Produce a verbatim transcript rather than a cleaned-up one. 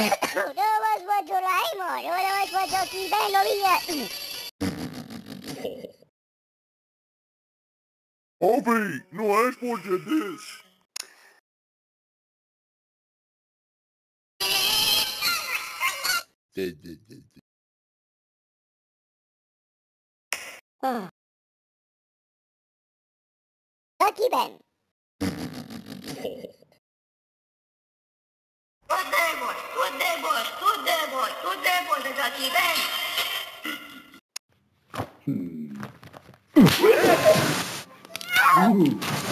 Udavas vagy Doraemon, udavas vagy akiben lovia. Obi, no es por this. Akiben. Tudemos, tudemos, tudemos, tudemos ez akiben. Hmm.